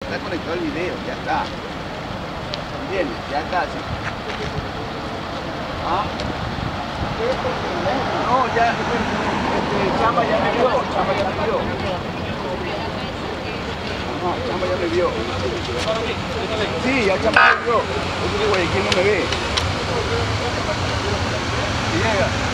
está conectado el video, ya está. ¿Entiendes? Ya está. ¿Sí? ¿Ah? No, ya, Chamba ya me vio, Chamba ya me vio. No, Chamba ya me vio. Sí, ya Chamba me vio. Yo digo, Guayaquil no me ve. Llega.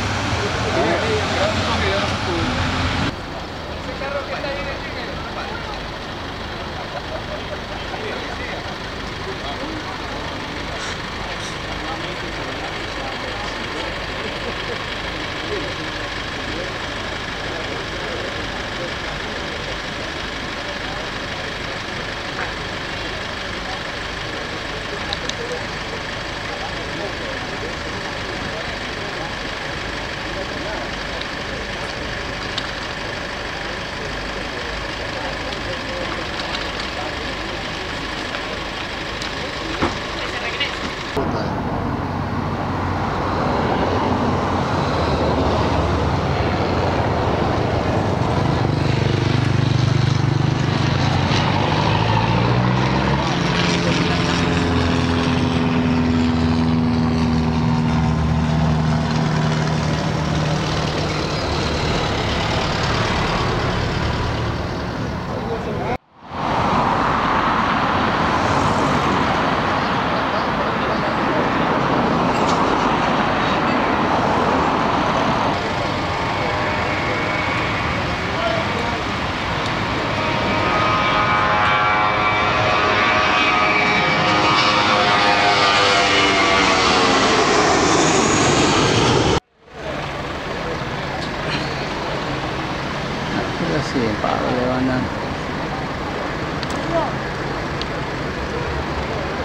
Kasi paglewanan.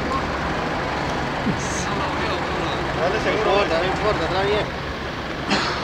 Dale seguro, no importa, está bien.